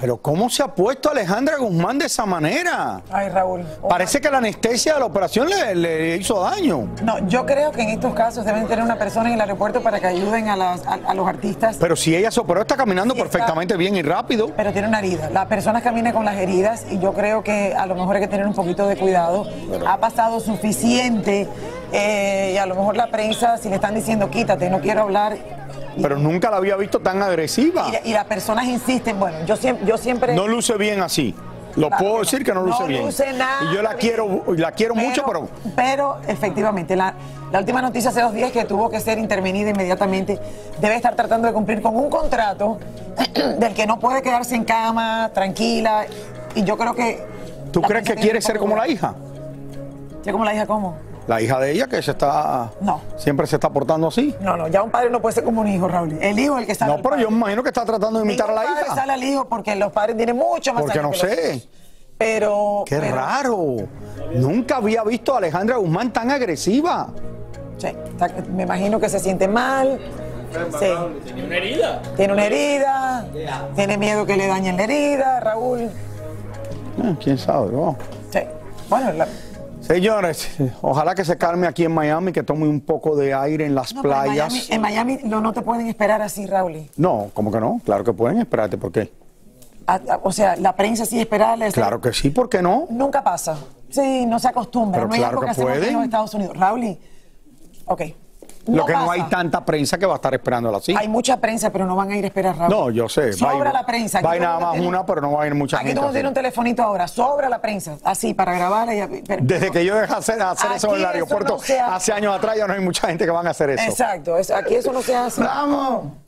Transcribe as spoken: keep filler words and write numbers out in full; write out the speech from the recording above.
Pero ¿cómo se ha puesto Alejandra Guzmán de esa manera? Ay, Raúl. Parece que la anestesia de la operación le, le hizo daño. No, yo creo que en estos casos deben tener una persona en el aeropuerto para que ayuden a, las, a, a los artistas. Pero si ella se operó, está caminando Sí, perfectamente está, bien y rápido. Pero tiene una herida. La persona camina con las heridas y yo creo que a lo mejor hay que tener un poquito de cuidado. Pero... ha pasado suficiente eh, y a lo mejor la prensa, si le están diciendo quítate, no quiero hablar... Pero nunca la había visto tan agresiva. Y, y las personas insisten, bueno, yo siempre... Yo siempre no luce bien así. Lo claro, puedo decir que no luce no bien. Luce nada y yo la quiero, la quiero pero, mucho, pero... Pero efectivamente, la, la última noticia hace dos días que tuvo que ser intervenida inmediatamente. Debe estar tratando de cumplir con un contrato del que no puede quedarse en cama, tranquila. Y yo creo que... ¿Tú crees que quiere ser como la hija? ¿Sí, como la hija cómo? La hija de ella que se está... No. Siempre se está portando así. No, no, ya un padre no puede ser como un hijo, Raúl. El hijo es el que sale. No, pero yo me imagino que está tratando de imitar Ningún a la padre hija. sale al hijo porque los padres tienen mucho más. Porque no sé. Los... Pero... Qué pero... raro. Nunca había visto a Alejandra Guzmán tan agresiva. Sí, me imagino que se siente mal. Sí. Tiene una herida. Tiene una herida. Tiene miedo que le dañen la herida, Raúl. Eh, ¿Quién sabe? Oh. Sí. Bueno, la... Señores, ojalá que se calme aquí en Miami, que tome un poco de aire en las no, playas. En Miami, en Miami no, no te pueden esperar así, Raúl. No, ¿cómo que no? Claro que pueden esperarte, ¿por qué? A, a, o sea, la prensa sí esperarles. Claro que sí, ¿por qué no? Nunca pasa. Sí, no se acostumbra. Pero no claro hay algo que, que hacemos aquí en los pueden. Estados Unidos. Raúl, ok. No Lo que pasa. no hay tanta prensa que va a estar esperándola así. Hay mucha prensa, pero no van a ir a esperar, Raúl. No, yo sé. Sobra va, la prensa. Va aquí nada más tiene, una, pero no va a ir mucha aquí gente. Aquí todo tiene un telefonito ahora. Sobra la prensa. Así, para grabar. Pero, Desde que yo dejé hacer, hacer eso en el aeropuerto, no hace años atrás, ya no hay mucha gente que van a hacer eso. Exacto. Es, aquí eso no se hace. ¡Vamos!